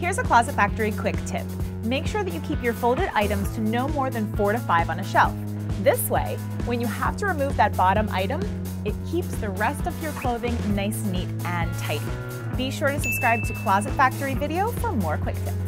Here's a Closet Factory quick tip. Make sure that you keep your folded items to no more than 4 to 5 on a shelf. This way, when you have to remove that bottom item, it keeps the rest of your clothing nice, neat, and tidy. Be sure to subscribe to Closet Factory Video for more quick tips.